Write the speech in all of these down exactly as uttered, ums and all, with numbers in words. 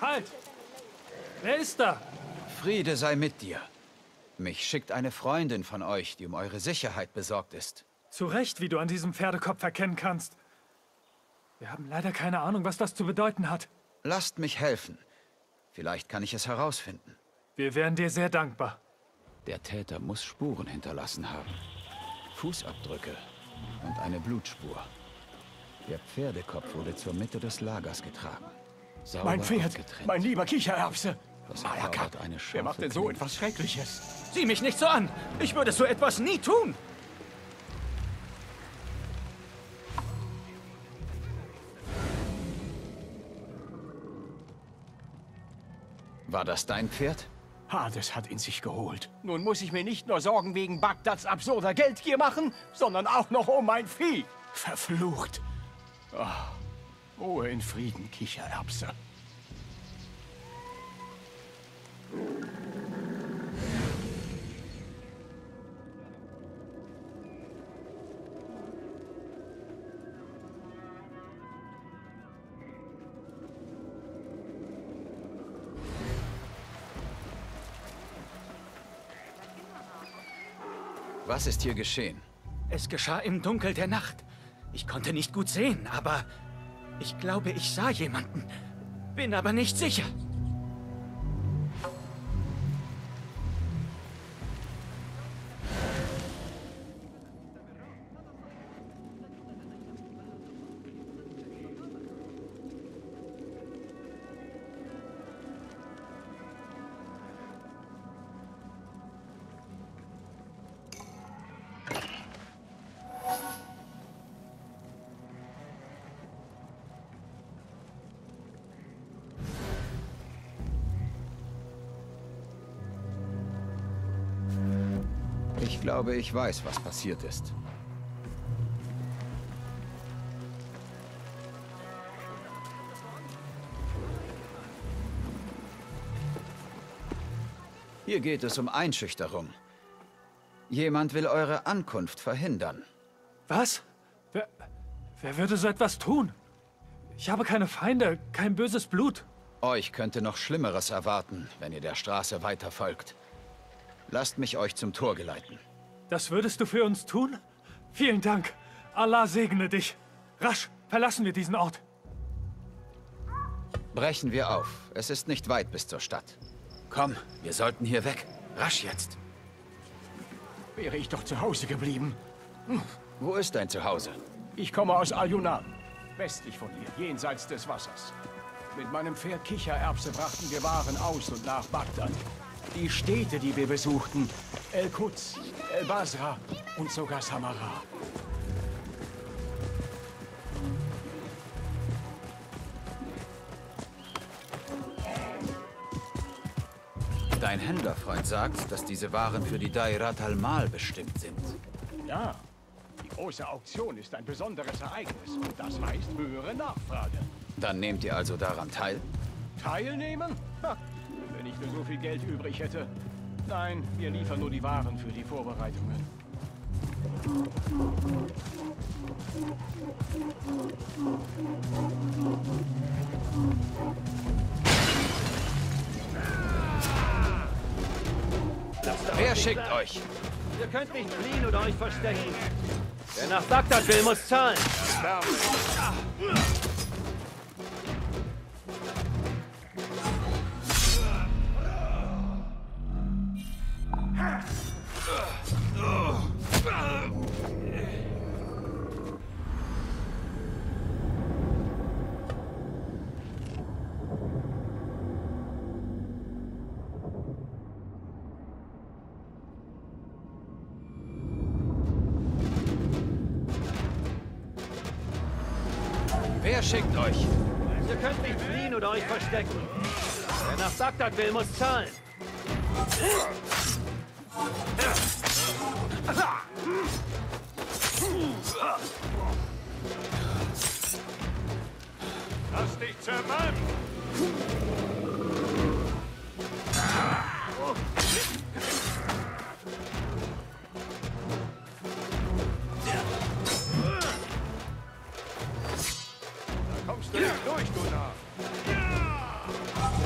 Halt! Wer ist da? Friede sei mit dir. Mich schickt eine Freundin von euch, die um eure Sicherheit besorgt ist. Zu Recht, wie du an diesem Pferdekopf erkennen kannst. Wir haben leider keine Ahnung, was das zu bedeuten hat. Lasst mich helfen. Vielleicht kann ich es herausfinden. Wir wären dir sehr dankbar. Der Täter muss Spuren hinterlassen haben. Fußabdrücke und eine Blutspur. Der Pferdekopf wurde zur Mitte des Lagers getragen. Sauber mein Pferd, abgetrennt. mein lieber Kichererbse. Das Malaka, erfordert eine wer macht denn so Klinge. etwas Schreckliches? Sieh mich nicht so an! Ich würde so etwas nie tun! War das dein Pferd? Hades hat ihn sich geholt. Nun muss ich mir nicht nur Sorgen wegen Bagdads absurder Geldgier machen, sondern auch noch um mein Vieh. Verflucht. Oh, Ruhe in Frieden, Kichererbse. Was ist hier geschehen? Es geschah im Dunkel der Nacht. Ich konnte nicht gut sehen, aber ich glaube, ich sah jemanden. Bin aber nicht sicher. Ich glaube, ich weiß, was passiert ist. Hier geht es um Einschüchterung. Jemand will eure Ankunft verhindern. Was? Wer, wer würde so etwas tun? Ich habe keine Feinde, kein böses Blut. Euch könnte noch Schlimmeres erwarten, wenn ihr der Straße weiter folgt. Lasst mich euch zum Tor geleiten. Das würdest du für uns tun? Vielen Dank. Allah segne dich. Rasch, verlassen wir diesen Ort. Brechen wir auf. Es ist nicht weit bis zur Stadt. Komm, wir sollten hier weg. Rasch jetzt. Wäre ich doch zu Hause geblieben. Hm. Wo ist dein Zuhause? Ich komme aus Al-Yunan, westlich von hier, jenseits des Wassers. Mit meinem Pferd Kichererbse brachten wir Waren aus und nach Bagdad. Die Städte, die wir besuchten, El-Quds, El-Basra und sogar Samarra. Dein Händlerfreund sagt, dass diese Waren für die Dairat al-Mal bestimmt sind. Ja, die große Auktion ist ein besonderes Ereignis und das heißt höhere Nachfrage. Dann nehmt ihr also daran teil? Teilnehmen? Ha, wenn ich nur so viel Geld übrig hätte. Nein, wir liefern nur die Waren für die Vorbereitungen. Wer schickt euch? Ihr könnt nicht fliehen oder euch verstecken. Wer nach Bagdad will, muss zahlen. Wer schickt euch? Ihr könnt nicht fliehen oder euch verstecken. Wer nach Bagdad will, muss zahlen. Lass dich zermalmen! Da kommst du nicht durch, du Narr!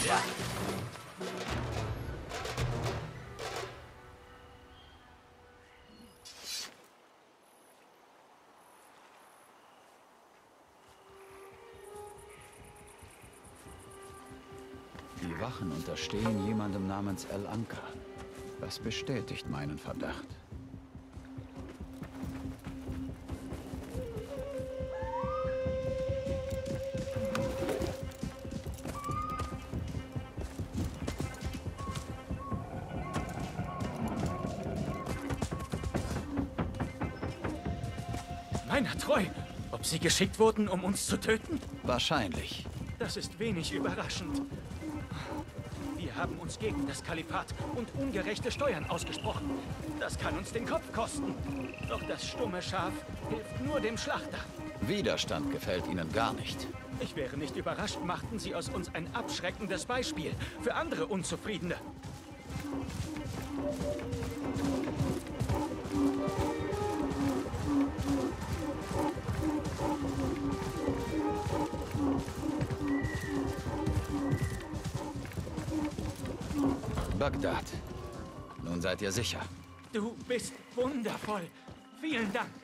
Die Wachen unterstehen jemandem namens El Anka. Das bestätigt meinen Verdacht. Meiner treu. Ob sie geschickt wurden, um uns zu töten? Wahrscheinlich. Das ist wenig überraschend. Wir haben uns gegen das Kalifat und ungerechte Steuern ausgesprochen. Das kann uns den Kopf kosten. Doch das stumme Schaf hilft nur dem Schlachter. Widerstand gefällt Ihnen gar nicht. Ich wäre nicht überrascht, machten sie aus uns ein abschreckendes Beispiel für andere Unzufriedene. Bagdad. Nun seid ihr sicher. Du bist wundervoll. Vielen Dank.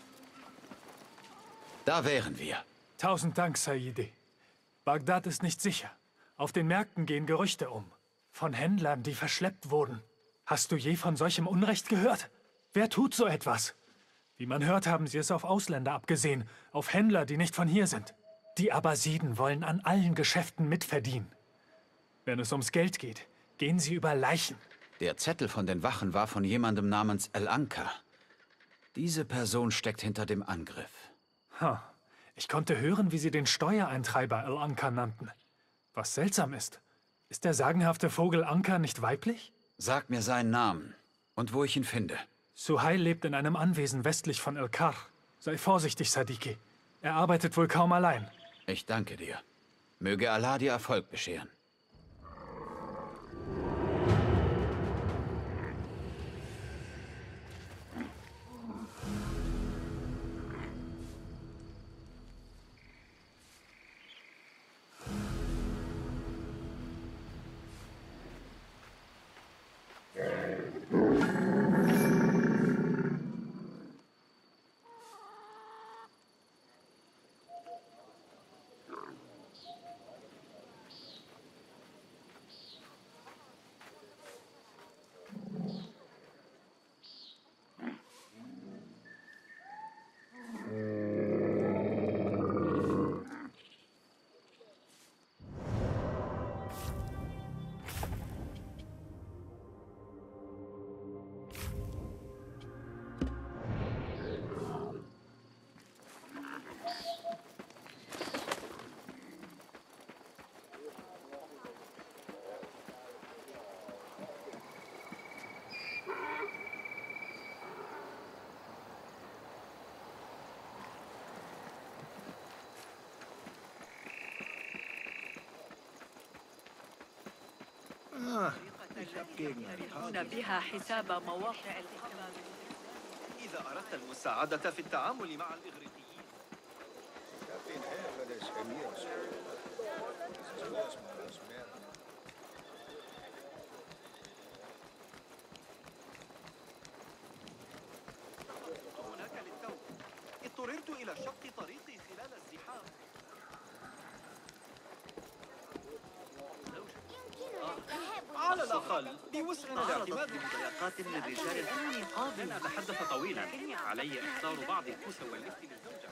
Da wären wir. Tausend Dank, Saidi. Bagdad ist nicht sicher. Auf den Märkten gehen Gerüchte um. Von Händlern, die verschleppt wurden. Hast du je von solchem Unrecht gehört? Wer tut so etwas? Wie man hört, haben sie es auf Ausländer abgesehen. Auf Händler, die nicht von hier sind. Die Abbasiden wollen an allen Geschäften mitverdienen. Wenn es ums Geld geht, gehen sie über Leichen. Der Zettel von den Wachen war von jemandem namens El Anka. Diese Person steckt hinter dem Angriff. Ha. Ich konnte hören, wie sie den Steuereintreiber El Anka nannten. Was seltsam ist. Ist der sagenhafte Vogel Anka nicht weiblich? Sag mir seinen Namen und wo ich ihn finde. Suhail lebt in einem Anwesen westlich von El-Kar. Sei vorsichtig, Sadiki. Er arbeitet wohl kaum allein. Ich danke dir. Möge Allah dir Erfolg bescheren. يحدثون بها حساب مواقع الإخبار. إذا أردت المساعدة في التعامل مع الإغريقيين. هناك للتو. اضطررت إلى شق طريقي خلال الزحام. على الأقل بوسعنا الاعتماد مضايقات للرجال. لن أتحدث طويلا. علي إحضار بعض الكوس واللفت للزوجة.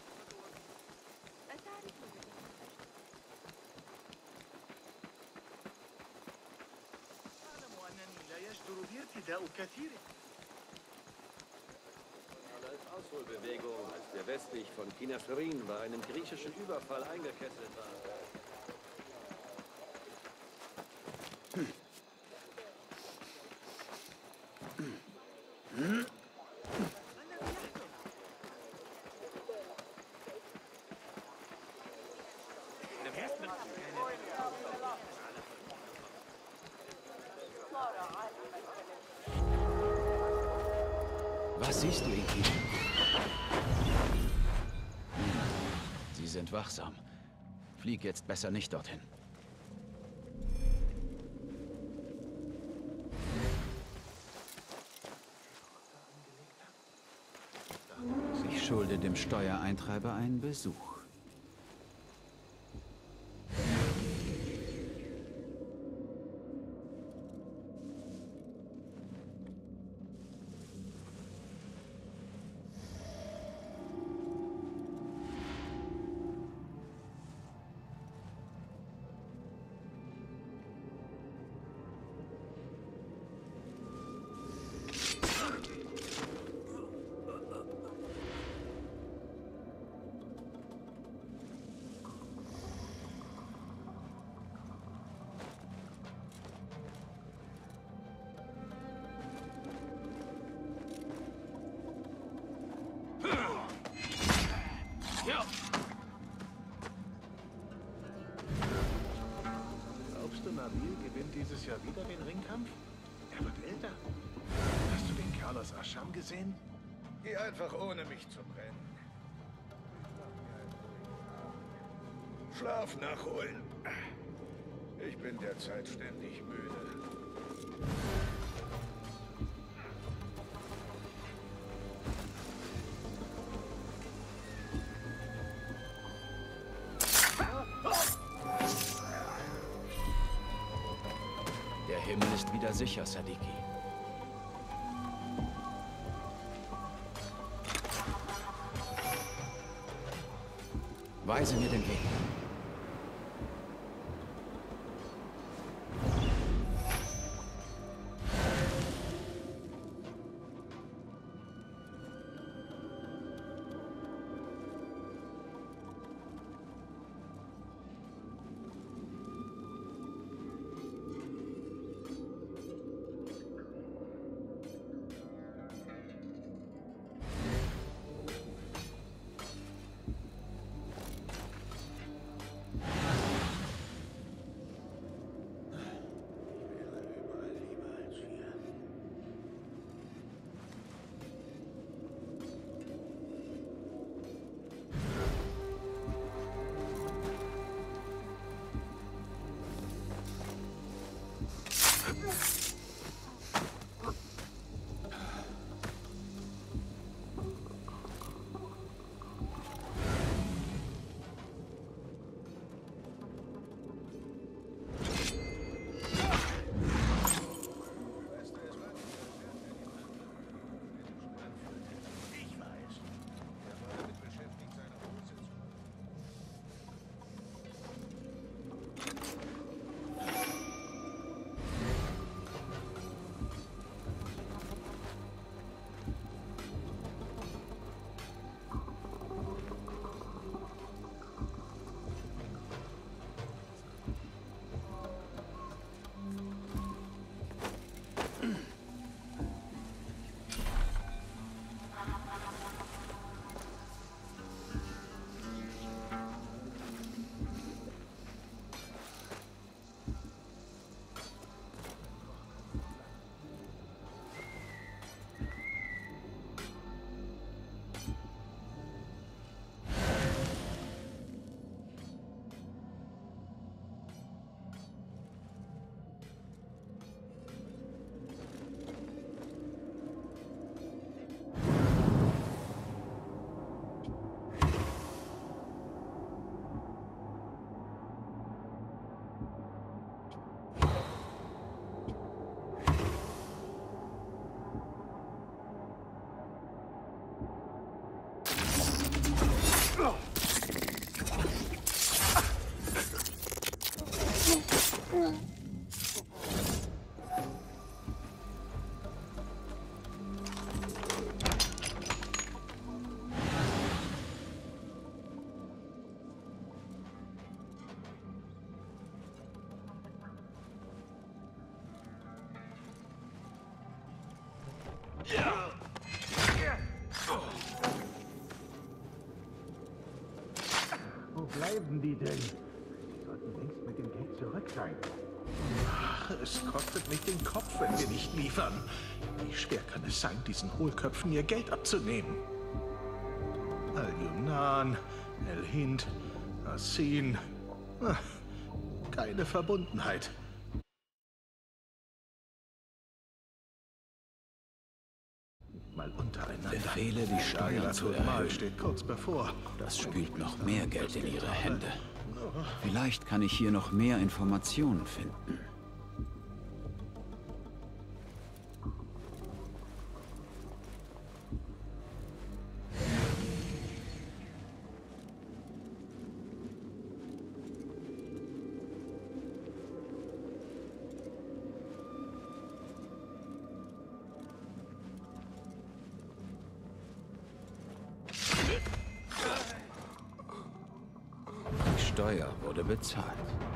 أعلم أنني لا يجدر بي ارتداء كثير. Als Ausholbewegung, als wir westlich von Kinaferin bei einem griechischen Überfall eingekesselt waren. Hm. Hm. Was siehst du, Inki? Sie sind wachsam. Flieg jetzt besser nicht dorthin. schulde dem Steuereintreiber einen Besuch. Glaubst du, Nabil gewinnt dieses Jahr wieder den Ringkampf? Er wird älter. Hast du den Kerl aus Ascham gesehen? Geh einfach ohne mich zum Rennen. Schlaf nachholen. Ich bin derzeit ständig müde. Der Himmel ist wieder sicher, Sadiki. Weise mir den Weg. Wo bleiben die denn? Sie sollten längst mit dem Geld zurück sein. Ach, es kostet mich den Kopf, wenn wir nicht liefern. Wie schwer kann es sein, diesen Hohlköpfen ihr Geld abzunehmen? Al-Yunan, El-Hind, Asin. Ach, keine Verbundenheit. mal untereinander. Befehle, die Steuern Steuern zu Mal erhöhen. steht kurz bevor. Das spült noch mehr Geld in ihre Hände. Vielleicht kann ich hier noch mehr Informationen finden. Die Steuer wurde bezahlt.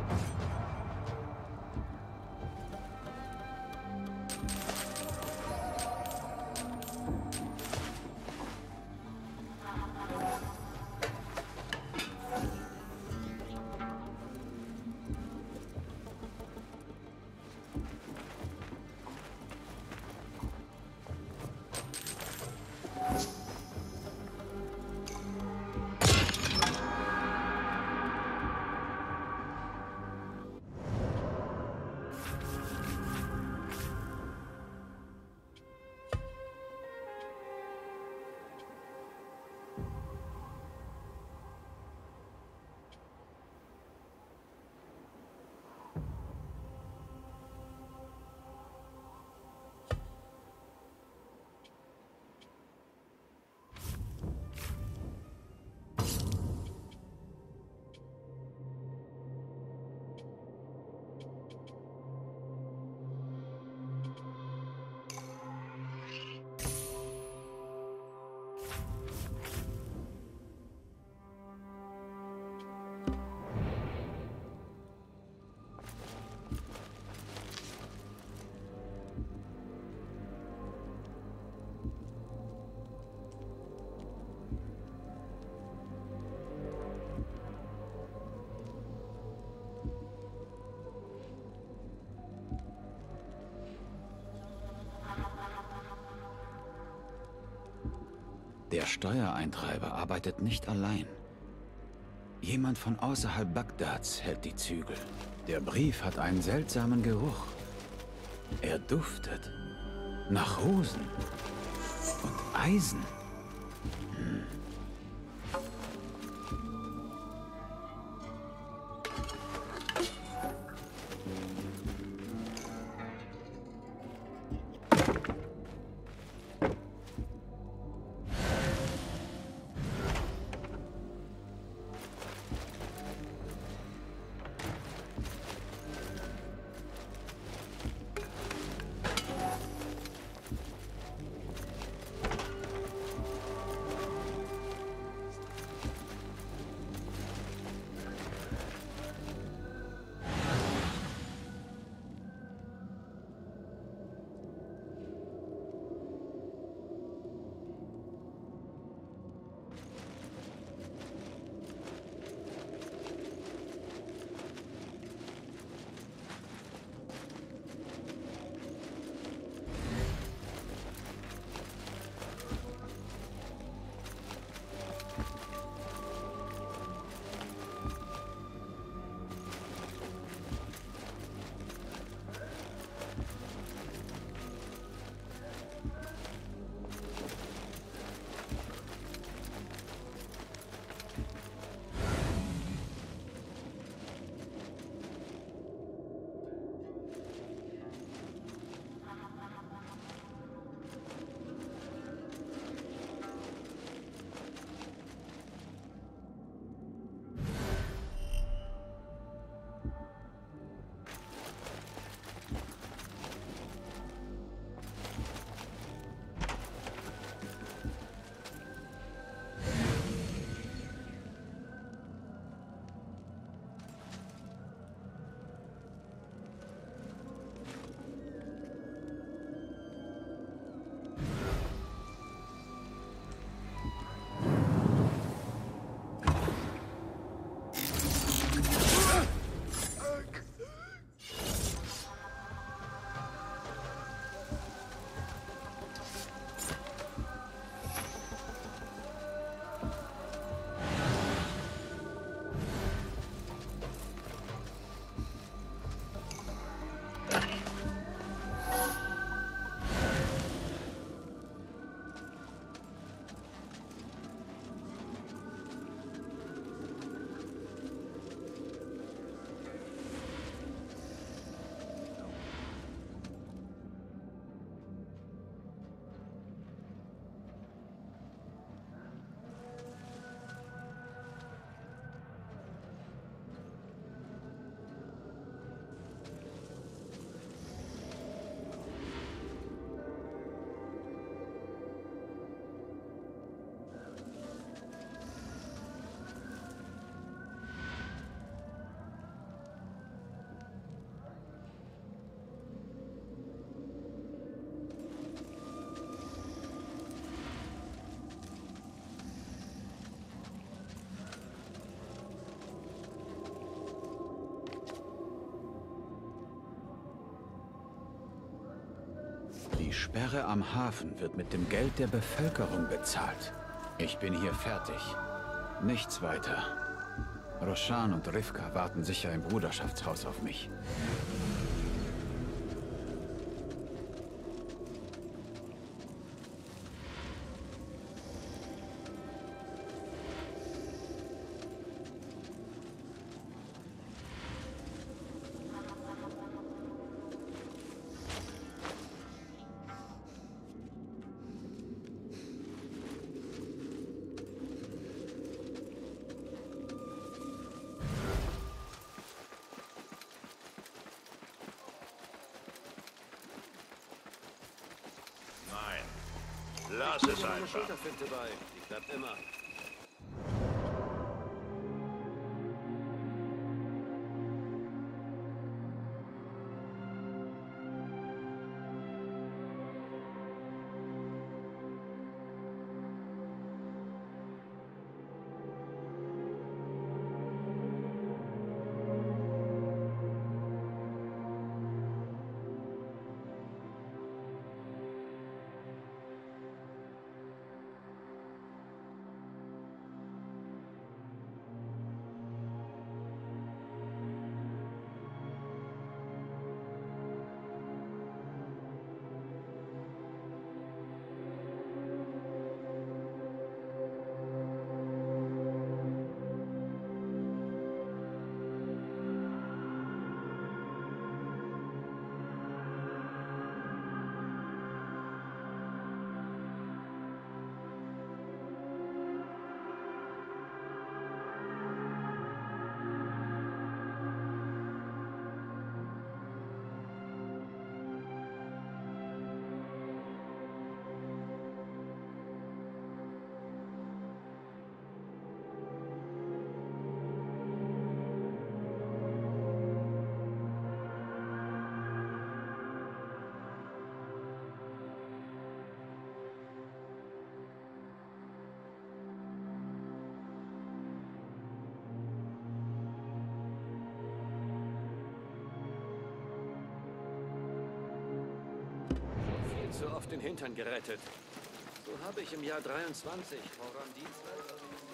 Der Steuereintreiber arbeitet nicht allein. Jemand von außerhalb Bagdads hält die Zügel. Der Brief hat einen seltsamen Geruch. Er duftet nach Rosen und Eisen. Hm. Die Sperre am Hafen wird mit dem Geld der Bevölkerung bezahlt. Ich bin hier fertig. Nichts weiter. Roshan und Rivka warten sicher im Bruderschaftshaus auf mich. Lass es Eine einfach. Schulterfinte bei. Die klappt immer. So oft den Hintern gerettet. So habe ich im Jahr dreiundzwanzig voran Dienstleister.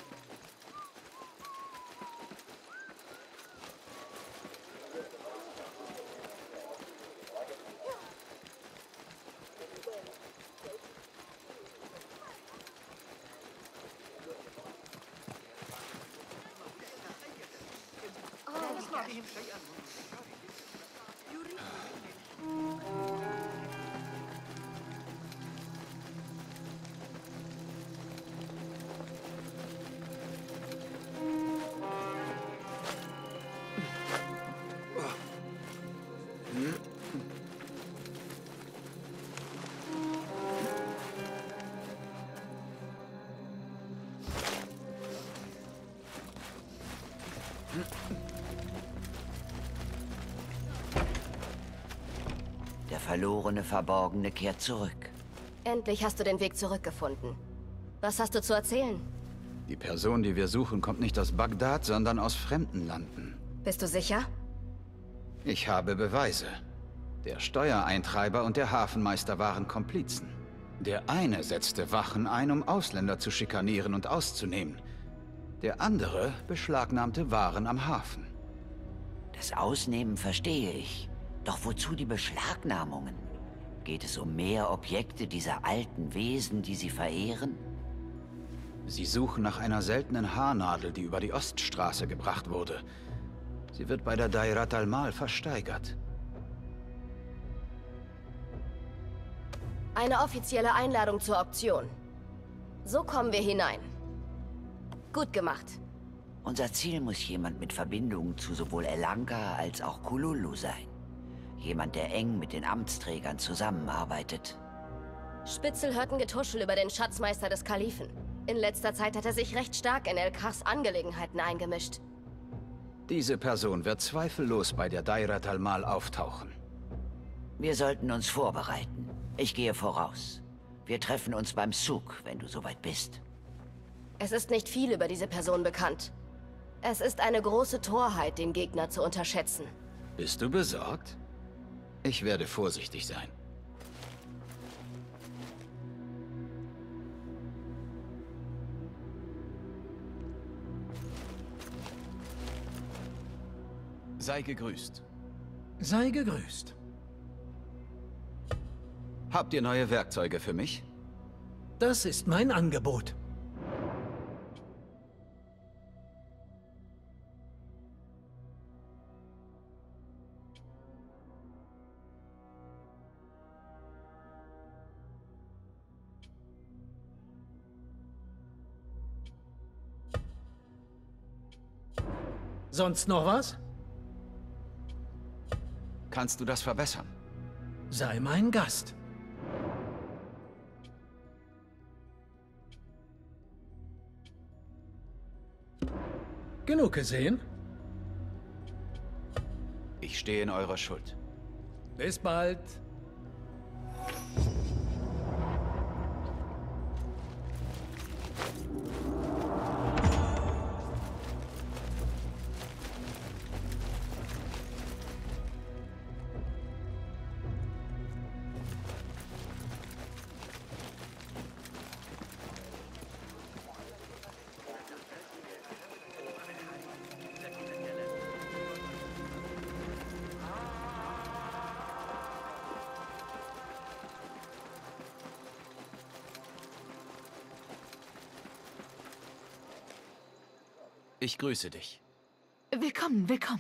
Der verlorene Verborgene kehrt zurück. Endlich hast du den Weg zurückgefunden. Was hast du zu erzählen? Die Person, die wir suchen, kommt nicht aus Bagdad, sondern aus fremden Landen. Bist du sicher? Ich habe Beweise. Der Steuereintreiber und der Hafenmeister waren Komplizen. Der eine setzte Wachen ein, um Ausländer zu schikanieren und auszunehmen. Der andere beschlagnahmte Waren am Hafen. Das Ausnehmen verstehe ich. Doch wozu die Beschlagnahmungen? Geht es um mehr Objekte dieser alten Wesen, die sie verehren? Sie suchen nach einer seltenen Haarnadel, die über die Oststraße gebracht wurde. Sie wird bei der Dairat al-Mal versteigert. Eine offizielle Einladung zur Auktion. So kommen wir hinein. Gut gemacht. Unser Ziel muss jemand mit Verbindungen zu sowohl Elanka als auch Kululu sein. Jemand, der eng mit den Amtsträgern zusammenarbeitet. Spitzel hört ein Getuschel über den Schatzmeister des Kalifen. In letzter Zeit hat er sich recht stark in El-Kars Angelegenheiten eingemischt. Diese Person wird zweifellos bei der Dairat al-Mal auftauchen. Wir sollten uns vorbereiten. Ich gehe voraus. Wir treffen uns beim Souk, wenn du soweit bist. Es ist nicht viel über diese Person bekannt. Es ist eine große Torheit, den Gegner zu unterschätzen. Bist du besorgt? Ich werde vorsichtig sein. Sei gegrüßt. Sei gegrüßt. Habt ihr neue Werkzeuge für mich? Das ist mein Angebot. Sonst noch was? Kannst du das verbessern? Sei mein Gast. Genug gesehen? Ich stehe in eurer Schuld. Bis bald. Ich grüße dich. Willkommen, willkommen.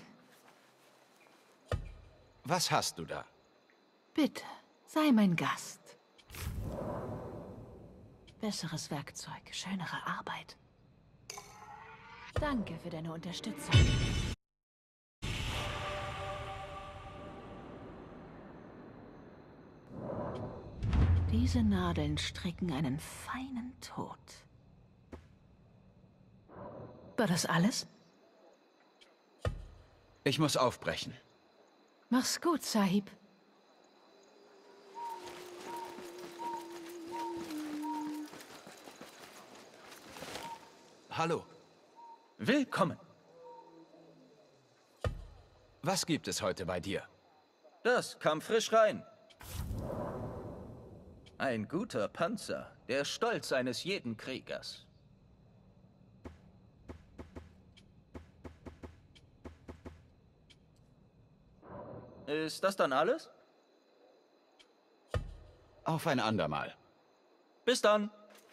Was hast du da? Bitte, sei mein Gast. Besseres Werkzeug, schönere Arbeit. Danke für deine Unterstützung. Diese Nadeln stricken einen feinen Tod. War das alles? Ich muss aufbrechen. Mach's gut, Sahib. Hallo. Willkommen. Was gibt es heute bei dir? Das kam frisch rein. Ein guter Panzer, der Stolz eines jeden Kriegers. Ist das dann alles? Auf ein andermal. Bis dann.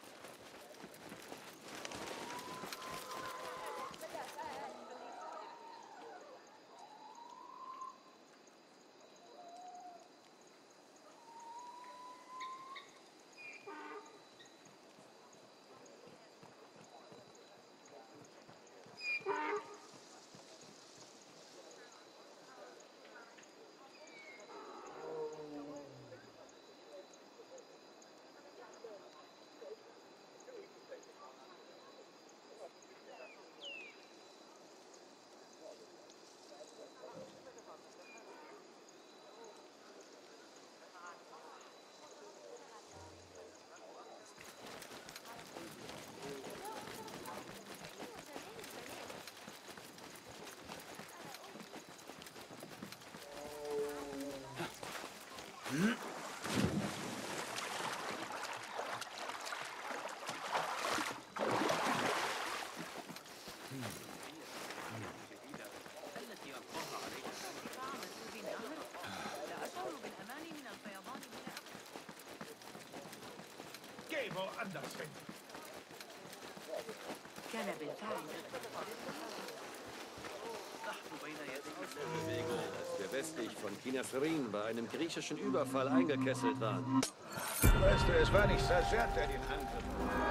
Geh woanders hin. Bewegung, als wir westlich von Kinasrin bei einem griechischen Überfall eingekesselt waren. Weißt du, es war nicht Sajjad, der den Angriff...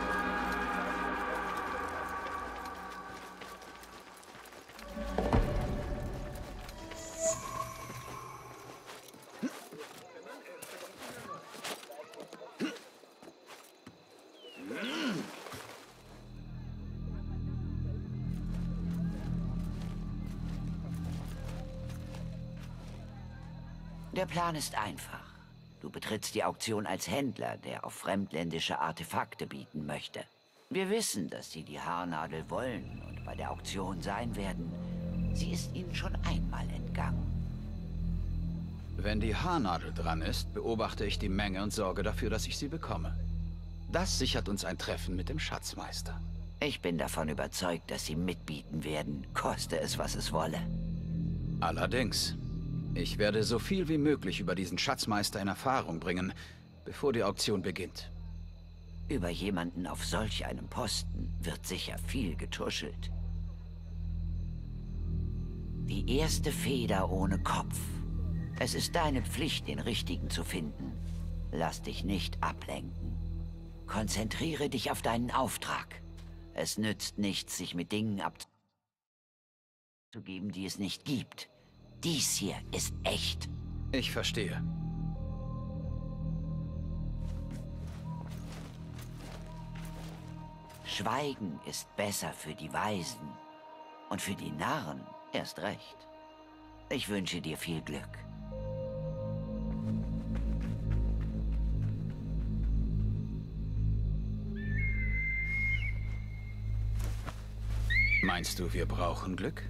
Der Plan ist einfach. Du betrittst die Auktion als Händler, der auf fremdländische Artefakte bieten möchte. Wir wissen, dass sie die Haarnadel wollen und bei der Auktion sein werden. Sie ist ihnen schon einmal entgangen. Wenn die Haarnadel dran ist, beobachte ich die Menge und sorge dafür, dass ich sie bekomme. Das sichert uns ein Treffen mit dem Schatzmeister. Ich bin davon überzeugt, dass sie mitbieten werden, koste es, was es wolle. Allerdings. Ich werde so viel wie möglich über diesen Schatzmeister in Erfahrung bringen, bevor die Auktion beginnt. Über jemanden auf solch einem Posten wird sicher viel getuschelt. Die erste Feder ohne Kopf. Es ist deine Pflicht, den Richtigen zu finden. Lass dich nicht ablenken. Konzentriere dich auf deinen Auftrag. Es nützt nichts, sich mit Dingen abzugeben, die es nicht gibt. Dies hier ist echt. Ich verstehe. Schweigen ist besser für die Weisen. Und für die Narren erst recht. Ich wünsche dir viel Glück. Meinst du, wir brauchen Glück?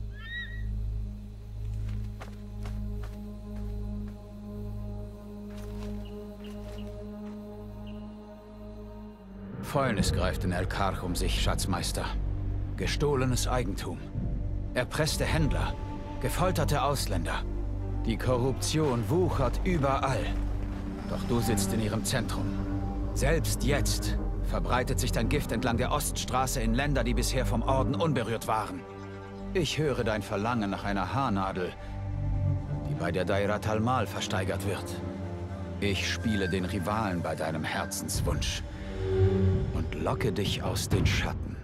Fäulnis greift in El-Karch um sich, Schatzmeister. Gestohlenes Eigentum. Erpresste Händler. Gefolterte Ausländer. Die Korruption wuchert überall. Doch du sitzt in ihrem Zentrum. Selbst jetzt verbreitet sich dein Gift entlang der Oststraße in Länder, die bisher vom Orden unberührt waren. Ich höre dein Verlangen nach einer Haarnadel, die bei der Dairat al-Mal versteigert wird. Ich spiele den Rivalen bei deinem Herzenswunsch und locke dich aus den Schatten.